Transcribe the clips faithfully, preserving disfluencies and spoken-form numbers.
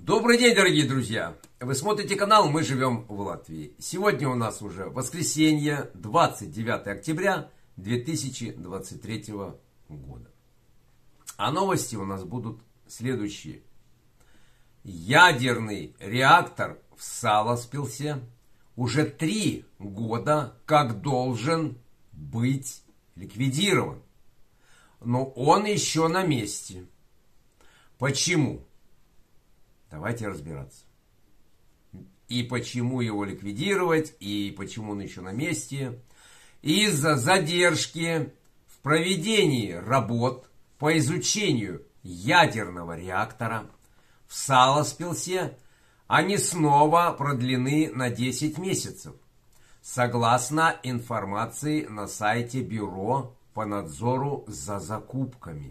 Добрый день, дорогие друзья! Вы смотрите канал «Мы живем в Латвии». Сегодня у нас уже воскресенье, двадцать девятое октября две тысячи двадцать третьего года. А новости у нас будут следующие. Ядерный реактор в Саласпилсе уже три года как должен быть ликвидирован. Но он еще на месте. Почему? Давайте разбираться. И почему его ликвидировать, и почему он еще на месте. Из-за задержки в проведении работ по изучению ядерного реактора в Саласпилсе они снова продлены на десять месяцев, согласно информации на сайте Бюро по надзору за закупками.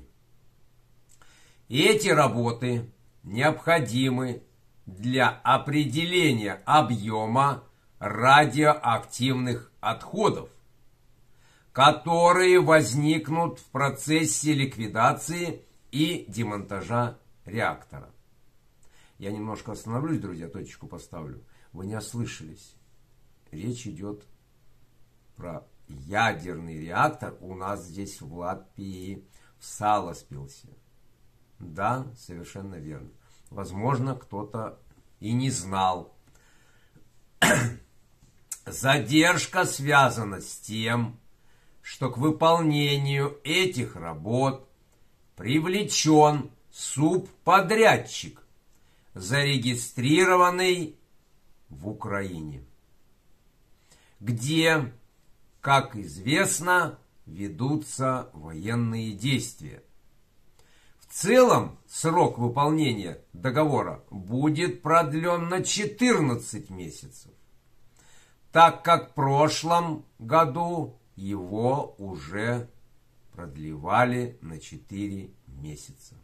Эти работы необходимы для определения объема радиоактивных отходов, которые возникнут в процессе ликвидации и демонтажа реактора. Я немножко остановлюсь, друзья, точечку поставлю. Вы не ослышались. Речь идет про ядерный реактор у нас здесь в Латвии, в Саласпилсе. Да, совершенно верно. Возможно, кто-то и не знал. Задержка связана с тем, что к выполнению этих работ привлечен субподрядчик, зарегистрированный в Украине, где, как известно, ведутся военные действия. В целом срок выполнения договора будет продлен на четырнадцать месяцев, так как в прошлом году его уже продлевали на четыре месяца.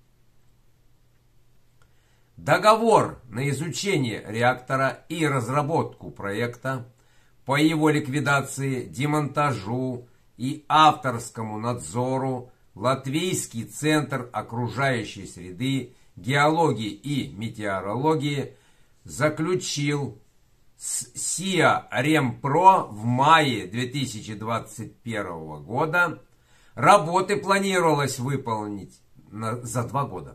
Договор на изучение реактора и разработку проекта по его ликвидации, демонтажу и авторскому надзору Латвийский центр окружающей среды, геологии и метеорологии заключил с СИА Ремпро в мае две тысячи двадцать первого года. Работы планировалось выполнить на, за два года.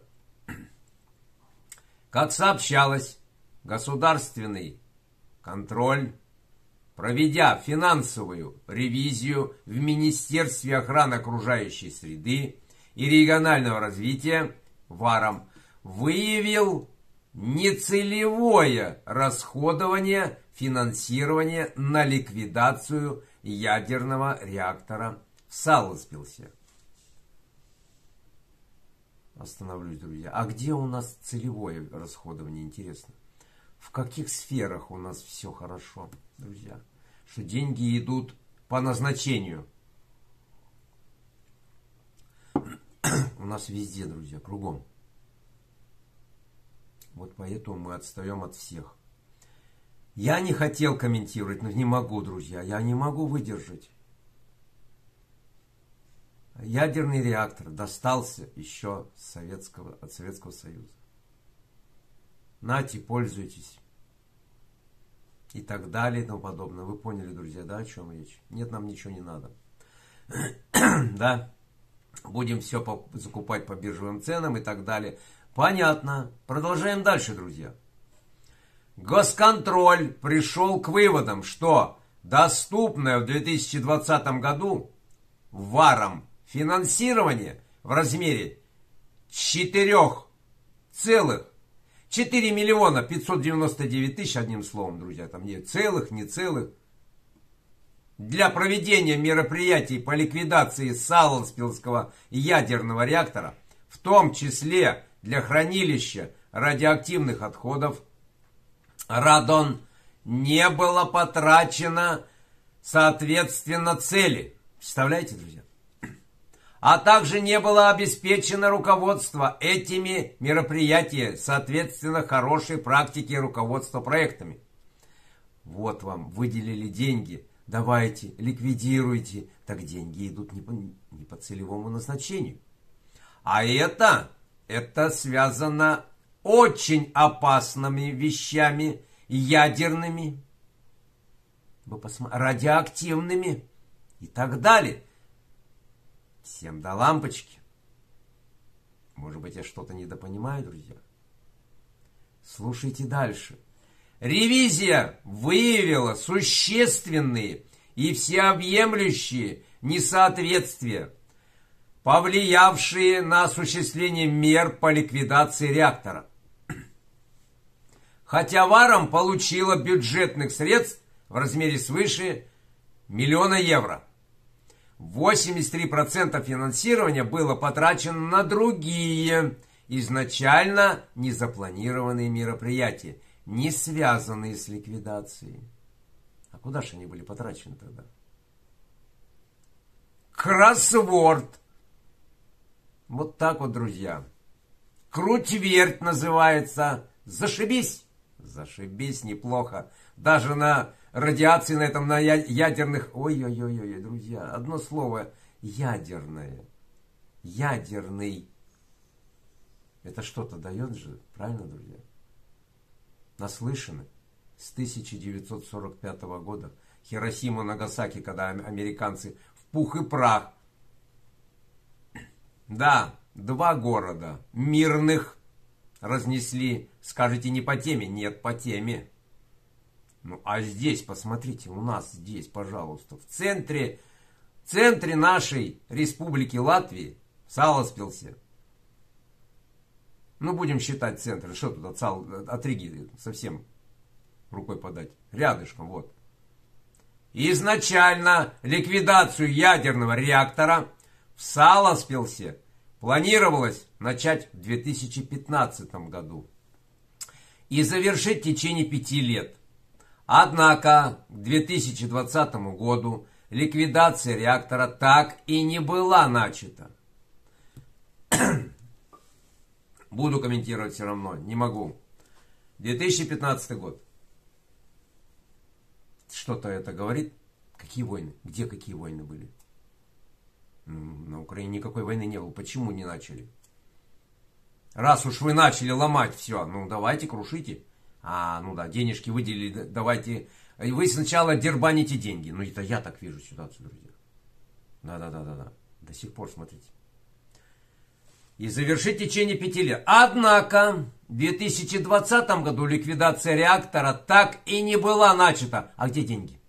Как сообщалось, государственный контроль, проведя финансовую ревизию в Министерстве охраны окружающей среды и регионального развития ВАРом, выявил нецелевое расходование финансирования на ликвидацию ядерного реактора в Саласпилсе. Остановлюсь, друзья. А где у нас целевое расходование, интересно? В каких сферах у нас все хорошо, друзья? Что деньги идут по назначению. У нас везде, друзья, кругом. Вот поэтому мы отстаем от всех. Я не хотел комментировать, но не могу, друзья. Я не могу выдержать. Ядерный реактор достался еще советского, от Советского Союза. Нате, пользуйтесь. И так далее и тому подобное. Вы поняли, друзья, да, о чем речь? Нет, нам ничего не надо. Да? Будем все по, закупать по биржевым ценам и так далее. Понятно. Продолжаем дальше, друзья. Госконтроль пришел к выводам, что доступное в две тысячи двадцатом году ВАРом финансирование в размере четырёх целых четыре миллиона пятьсот девяносто девять тысяч, одним словом, друзья, там нет целых, не целых, для проведения мероприятий по ликвидации Саласпилского ядерного реактора, в том числе для хранилища радиоактивных отходов, радон, не было потрачено соответственно цели. Представляете, друзья? А также не было обеспечено руководство этими мероприятиями, соответственно, хорошей практики руководства проектами. Вот вам, выделили деньги, давайте, ликвидируйте. Так деньги идут не по, не по целевому назначению. А это, это связано очень опасными вещами, ядерными, вы посмотрите, радиоактивными и так далее. Всем до лампочки. Может быть, я что-то недопонимаю, друзья? Слушайте дальше. Ревизия выявила существенные и всеобъемлющие несоответствия, повлиявшие на осуществление мер по ликвидации реактора. Хотя Варам получила бюджетных средств в размере свыше миллиона евро. восемьдесят три процента финансирования было потрачено на другие, изначально незапланированные мероприятия, не связанные с ликвидацией. А куда же они были потрачены тогда? Кроссворд. Вот так вот, друзья. Круть-верть называется. Зашибись. Зашибись неплохо. Даже на радиации, на этом, на ядерных... Ой-ой-ой, друзья. Одно слово. Ядерное. Ядерный. Это что-то дает же. Правильно, друзья? Наслышаны. С тысяча девятьсот сорок пятого года. Хиросима, Нагасаки, когда американцы в пух и прах. Да, два города мирных разнесли. Скажете, не по теме? Нет, по теме. Ну, а здесь, посмотрите, у нас здесь, пожалуйста, в центре, в центре нашей республики Латвии, в Саласпилсе. Ну, будем считать центр. Что тут от, Сал, от Риги совсем рукой подать? Рядышком, вот. Изначально ликвидацию ядерного реактора в Саласпилсе планировалось начать в две тысячи пятнадцатом году и завершить в течение пяти лет. Однако к две тысячи двадцатому году ликвидация реактора так и не была начата. Буду комментировать все равно, не могу. две тысячи пятнадцатый год. Что-то это говорит? Какие войны? Где какие войны были? На Украине никакой войны не было. Почему не начали? Раз уж вы начали ломать все, ну давайте крушите. А, ну да, денежки выделили, давайте. Вы сначала дербаните деньги. Ну это я так вижу ситуацию, друзья. Да-да-да-да-да. До сих пор смотрите. И завершить в течение пяти лет. Однако в две тысячи двадцатом году ликвидация реактора так и не была начата. А где деньги?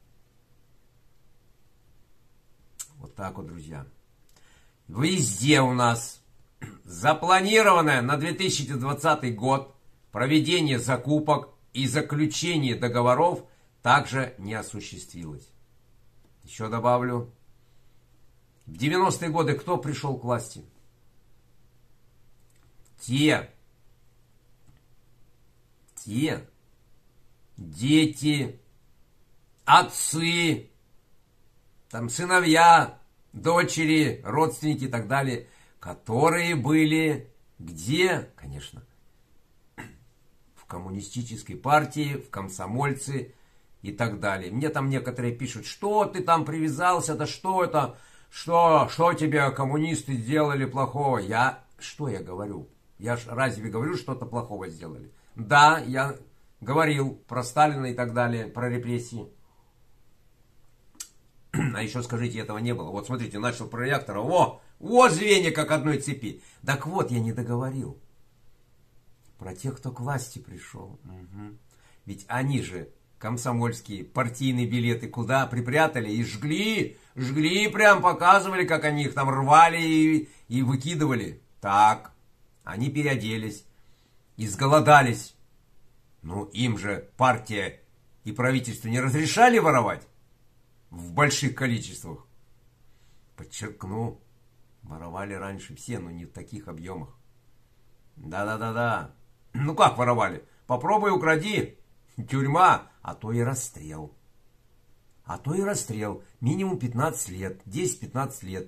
Вот так вот, друзья. Везде у нас запланированное на две тысячи двадцатый год проведение закупок и заключение договоров также не осуществилось. Еще добавлю. В девяностые годы кто пришел к власти? Те, те, дети, отцы, там сыновья, дочери, родственники и так далее, которые были где, конечно, в коммунистической партии, в комсомольцы и так далее. Мне там некоторые пишут, что ты там привязался, да что это, что, что тебе коммунисты сделали плохого. Я, что я говорю? Я ж разве говорю, что-то плохого сделали? Да, я говорил про Сталина и так далее, про репрессии. А еще скажите, этого не было. Вот смотрите, начал про реактора. О, о, звенья как одной цепи. Так вот, я не договорил. Про тех, кто к власти пришел. Угу. Ведь они же комсомольские партийные билеты куда припрятали и жгли. Жгли, прям показывали, как они их там рвали и, и выкидывали. Так. Они переоделись, изголодались. Ну, им же партия и правительство не разрешали воровать в больших количествах. Подчеркну, воровали раньше все, но не в таких объемах. Да-да-да-да. Ну как воровали? Попробуй укради. Тюрьма, а то и расстрел. А то и расстрел. Минимум пятнадцать лет, десять-пятнадцать лет.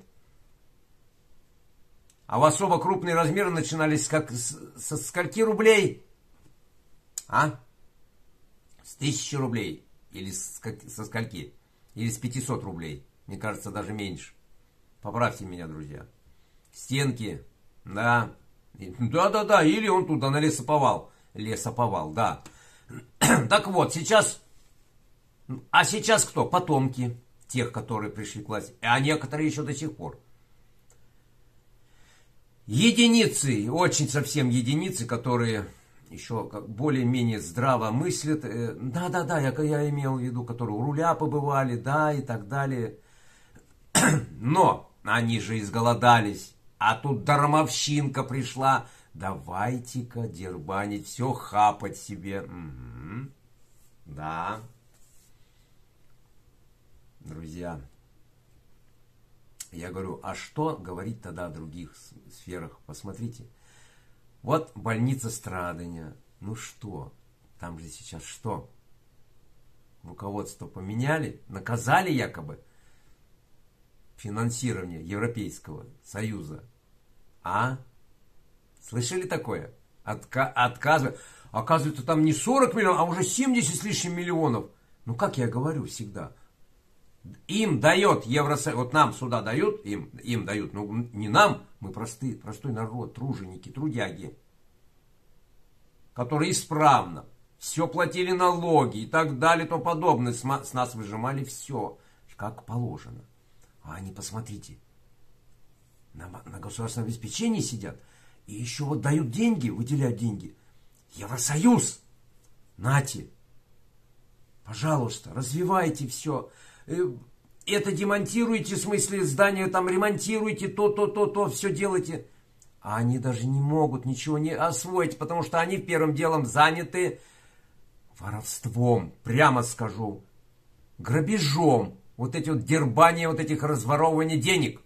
А в особо крупные размеры начинались как, с, со скольки рублей? А? С тысячи рублей. Или с, со скольки? Или с пятисот рублей. Мне кажется, даже меньше. Поправьте меня, друзья. Стенки, да, Да-да-да, или он туда на лесоповал. Лесоповал, да. Так вот, сейчас... А сейчас кто? Потомки тех, которые пришли к власти. А некоторые еще до сих пор. Единицы, очень совсем единицы, которые еще более-менее здраво мыслят. Да-да-да, я, я имел в виду, которые у руля побывали, да, и так далее. Но они же изголодались. А тут дармовщинка пришла. Давайте-ка дербанить, все хапать себе. Угу. Да. Друзья, я говорю, а что говорить тогда о других сферах? Посмотрите. Вот больница страдания. Ну что? Там же сейчас что? Руководство поменяли? Наказали якобы финансирование Европейского Союза. А? Слышали такое? Отка отказывают. Оказывается, там не сорок миллионов, а уже семьдесят с лишним миллионов. Ну, как я говорю всегда. Им дает Евросоюз, вот нам сюда дают, им, им дают, ну не нам, мы простые, простой народ, труженики, трудяги, которые исправно все платили налоги и так далее и тому подобное, с, с нас выжимали все, как положено. А они, посмотрите, на, на государственном обеспечении сидят и еще вот дают деньги, выделяют деньги. Евросоюз, нате, пожалуйста, развивайте все. Это демонтируйте, в смысле здания там ремонтируйте, то, то, то, то, все делайте. А они даже не могут ничего не освоить, потому что они первым делом заняты воровством, прямо скажу, грабежом, вот эти вот дербания, вот этих разворовывания денег.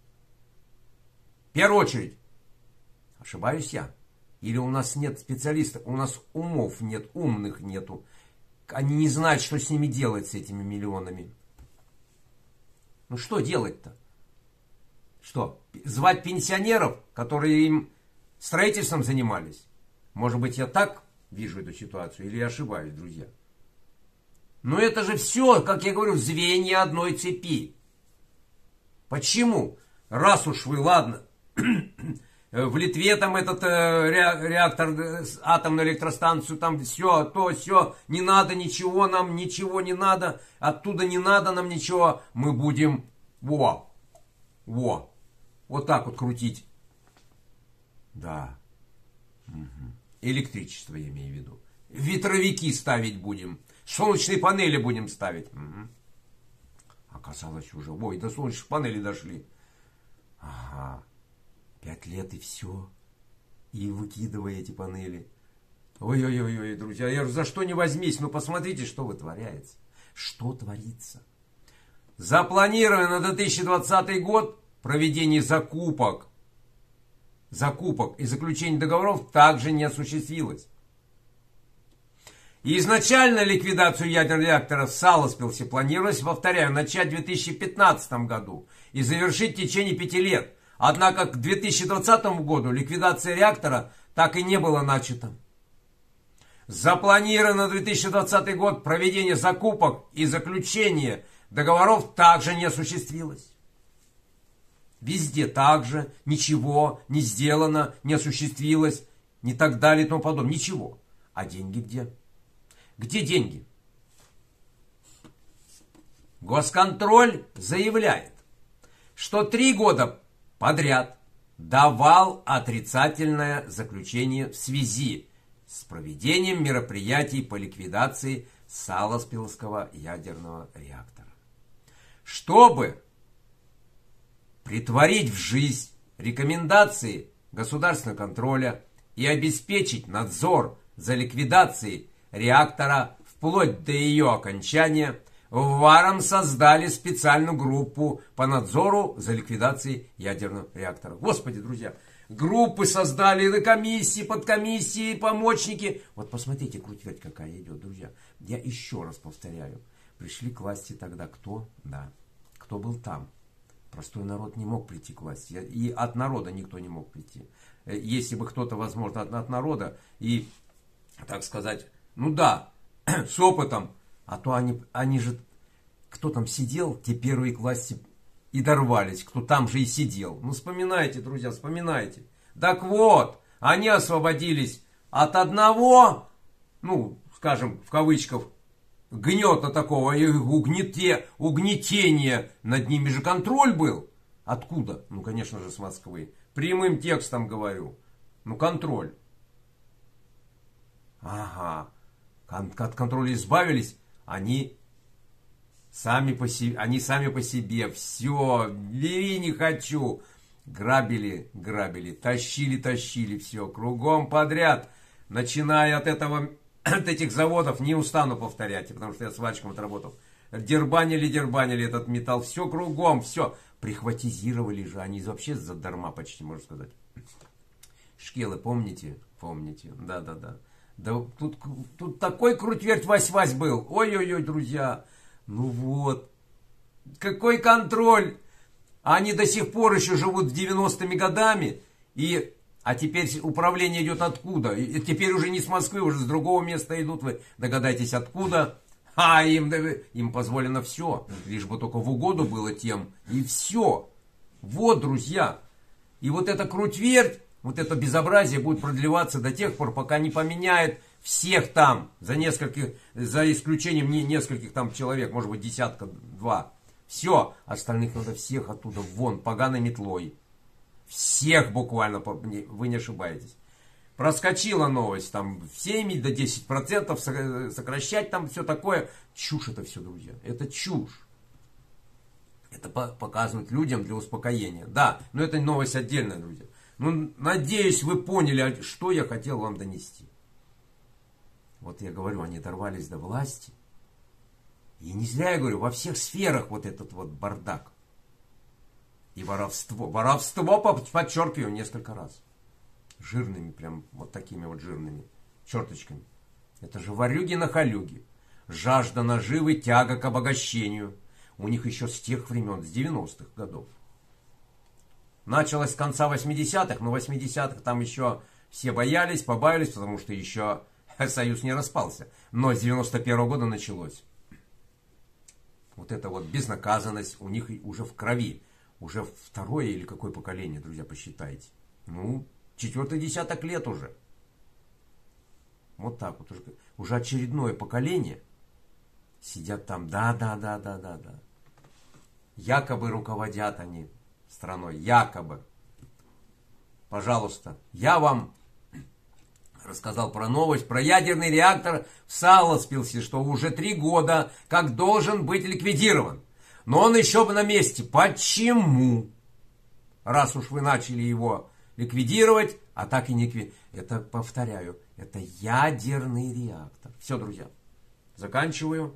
В первую очередь. Ошибаюсь я? Или у нас нет специалистов, у нас умов нет, умных нету. Они не знают, что с ними делать, с этими миллионами. Ну что делать-то? Что? Звать пенсионеров, которые им строительством занимались? Может быть, я так вижу эту ситуацию, или я ошибаюсь, друзья? Но это же все, как я говорю, звенья одной цепи. Почему? Раз уж вы, ладно, в Литве там этот э, реактор, э, атомную электростанцию, там все, то, все, не надо ничего, нам ничего не надо, оттуда не надо нам ничего, мы будем, во, во, вот так вот крутить. Да. Угу. Электричество я имею в виду. Ветровики ставить будем, солнечные панели будем ставить. Угу. Оказалось уже, ой, до солнечных панелей дошли. Ага. Пять лет и все. И выкидывая эти панели. Ой-ой-ой, друзья, я за что не возьмись, ну посмотрите, что вытворяется. Что творится. Запланировано на две тысячи двадцатый год проведение закупок. Закупок и заключение договоров также не осуществилось. И изначально ликвидацию ядерных реакторов в Саласпилсе планировалось, повторяю, начать в две тысячи пятнадцатом году и завершить в течение пяти лет. Однако к две тысячи двадцатому году ликвидация реактора так и не была начата. Запланировано на две тысячи двадцатый год проведение закупок и заключение договоров также не осуществилось. Везде также ничего не сделано, не осуществилось, не так далее и тому подобное. Ничего. А деньги где? Где деньги? Госконтроль заявляет, что три года подряд давал отрицательное заключение в связи с проведением мероприятий по ликвидации Саласпилсского ядерного реактора. Чтобы притворить в жизнь рекомендации государственного контроля и обеспечить надзор за ликвидацией реактора вплоть до ее окончания, в Варам создали специальную группу по надзору за ликвидацией ядерного реактора. Господи, друзья, группы создали, комиссии, подкомиссии, помощники. Вот посмотрите, крутверть какая идет, друзья. Я еще раз повторяю. Пришли к власти тогда кто? Да. Кто был там? Простой народ не мог прийти к власти. И от народа никто не мог прийти. Если бы кто-то, возможно, от, от народа и, так сказать, ну да, с опытом, а то они, они же, кто там сидел, те первые к власти и дорвались, кто там же и сидел. Ну, вспоминайте, друзья, вспоминайте. Так вот, они освободились от одного, ну, скажем, в кавычках, гнета такого, и угнете, угнетения, над ними же контроль был. Откуда? Ну, конечно же, с Москвы. Прямым текстом говорю. Ну, контроль. Ага. От контроля избавились, они сами по себе, они сами по себе. Все, бери не хочу. Грабили, грабили, тащили, тащили, все, кругом подряд. Начиная от этого, от этих заводов, не устану повторять, потому что я сварщиком отработал. Дербанили, дербанили этот металл, все кругом, все. Прихватизировали же, они вообще задарма почти, можно сказать. Шкелы, помните? Помните, да-да-да. Да тут, тут такой круть-верть Вась-Вась был. Ой-ой-ой, друзья. Ну вот. Какой контроль. Они до сих пор еще живут девяностыми годами. И, а теперь управление идет откуда? И теперь уже не с Москвы, уже с другого места идут. Вы догадайтесь откуда. А им, им позволено все. Лишь бы только в угоду было тем. И все. Вот, друзья. И вот эта круть-верть, вот это безобразие будет продлеваться до тех пор, пока не поменяет всех там, за нескольких, за исключением не нескольких там человек, может быть десятка, два. Все, остальных надо всех оттуда вон, поганой метлой. Всех буквально, вы не ошибаетесь. Проскочила новость, там в семь до десяти процентов сокращать, там все такое. Чушь это все, друзья, это чушь. Это показывают людям для успокоения. Да, но это новость отдельная, друзья. Ну, надеюсь, вы поняли, что я хотел вам донести. Вот я говорю, они дорвались до власти. И не зря я говорю, во всех сферах вот этот вот бардак. И воровство. Воровство, подчеркиваю, несколько раз. Жирными, прям вот такими вот жирными черточками. Это же ворюги на халюги. Жажда наживы, тяга к обогащению. У них еще с тех времен, с девяностых годов. Началось с конца восьмидесятых, но в восьмидесятых там еще все боялись, побаялись, потому что еще Союз не распался. Но с девяносто первого года началось. Вот эта вот безнаказанность у них уже в крови. Уже второе или какое поколение, друзья, посчитайте. Ну, четвертый десяток лет уже. Вот так вот. Уже, уже очередное поколение сидят там. Да, да, да, да, да, да. Якобы руководят они страной. Якобы. Пожалуйста, я вам рассказал про новость, про ядерный реактор в Саласпилсе, что уже три года как должен быть ликвидирован. Но он еще на месте. Почему? Раз уж вы начали его ликвидировать, а так и не ликвидировать. Это, повторяю, это ядерный реактор. Все, друзья, заканчиваю.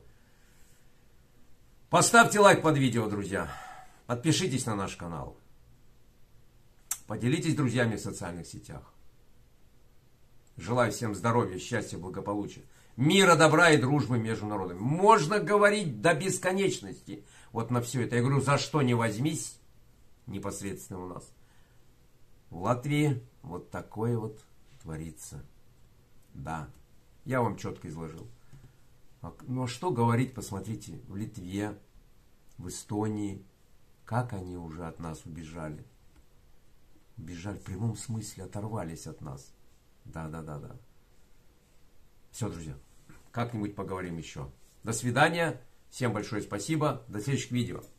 Поставьте лайк под видео, друзья. Подпишитесь на наш канал. Поделитесь с друзьями в социальных сетях. Желаю всем здоровья, счастья, благополучия, мира, добра и дружбы между народами. Можно говорить до бесконечности вот на все это. Я говорю, за что не возьмись, непосредственно у нас. В Латвии вот такое вот творится. Да, я вам четко изложил. Ну а что говорить, посмотрите, в Литве, в Эстонии, как они уже от нас убежали. Убежали в прямом смысле, оторвались от нас. Да, да, да, да. Все, друзья, как-нибудь поговорим еще. До свидания. Всем большое спасибо. До следующих видео.